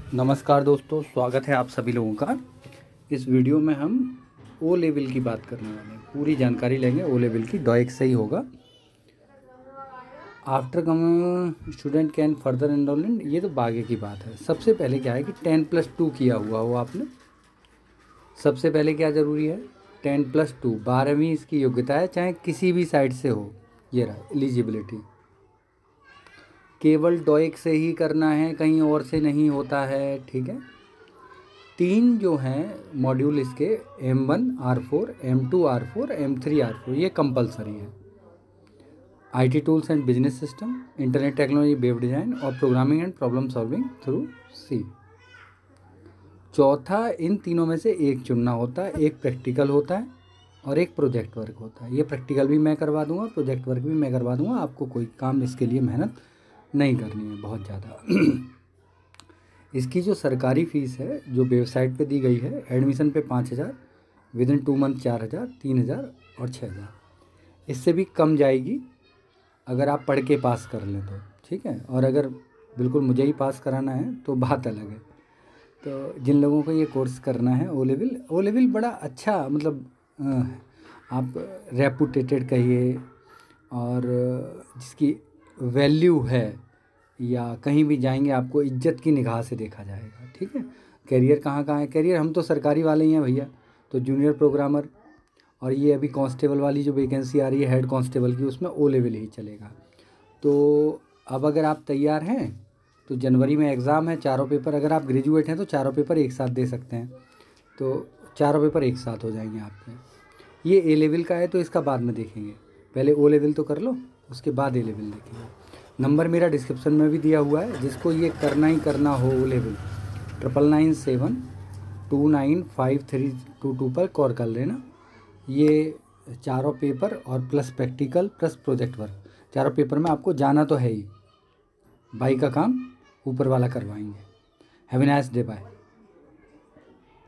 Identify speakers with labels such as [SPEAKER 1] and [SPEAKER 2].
[SPEAKER 1] नमस्कार दोस्तों, स्वागत है आप सभी लोगों का। इस वीडियो में हम ओ लेवल की बात करने वाले हैं। पूरी जानकारी लेंगे ओ लेवल की। डॉइक से ही होगा। After come student can further enrol in, ये तो आगे की बात है। सबसे पहले क्या है कि 10+2 किया हुआ हो आपने। सबसे पहले क्या ज़रूरी है, 10+2 12वीं इसकी योग्यता है, चाहे किसी भी साइड से हो। ये रहा एलिजिबिलिटी। केवल डॉइक से ही करना है, कहीं और से नहीं होता है, ठीक है। 3 जो हैं मॉड्यूल इसके M1 R4, M2 R4, M3 R4, ये कंपलसरी है। IT tools and business system, internet technology, web design और programming and problem solving through C। चौथा, इन तीनों में से एक चुनना होता है। एक प्रैक्टिकल होता है और एक प्रोजेक्ट वर्क होता है। ये प्रैक्टिकल भी मैं करवा दूंगा, प्रोजेक्ट वर्क भी मैं करवा दूंगा। आपको कोई काम इसके लिए मेहनत नहीं करनी है बहुत ज़्यादा। इसकी जो सरकारी फ़ीस है जो वेबसाइट पे दी गई है, एडमिशन पे 5,000, विदिन 2 मंथ 4,000, 3,000 और 6,000। इससे भी कम जाएगी अगर आप पढ़ के पास कर लें तो, ठीक है। और अगर बिल्कुल मुझे ही पास कराना है तो बात अलग है। तो जिन लोगों को ये कोर्स करना है ओ लेवल बड़ा अच्छा, मतलब आप रेपुटेटेड कहिए और जिसकी वैल्यू है, या कहीं भी जाएंगे आपको इज्जत की निगाह से देखा जाएगा, ठीक है। करियर कहाँ कहाँ है, करियर हम तो सरकारी वाले ही हैं भैया। तो जूनियर प्रोग्रामर और ये अभी कांस्टेबल वाली जो वैकेंसी आ रही है हेड कांस्टेबल की, उसमें ओ लेवल ही चलेगा। तो अब अगर आप तैयार हैं तो जनवरी में एग्ज़ाम है, चारों पेपर। अगर आप ग्रेजुएट हैं तो चारों पेपर एक साथ दे सकते हैं, तो चारों पेपर एक साथ हो जाएंगे आपके। ये ए लेवल का है तो इसका बाद में देखेंगे, पहले ओ लेवल तो कर लो, उसके बाद ए लेवल देखेंगे। नंबर मेरा डिस्क्रिप्शन में भी दिया हुआ है। जिसको ये करना ही करना हो ओ लेवल, 9997295322 पर कॉल कर लेना। ये चारों पेपर और plus practical plus project work, चारों पेपर में आपको जाना तो है ही। भाई का काम ऊपर वाला करवाएंगे। Have a nice day, bye.